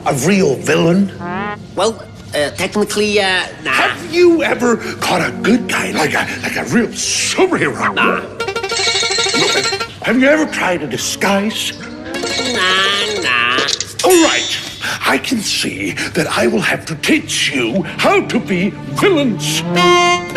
a real villain? Well, technically, nah. Have you ever caught a good guy like a real superhero? Nah. Have you ever tried a disguise? Nah. All right. I can see that I will have to teach you how to be villains.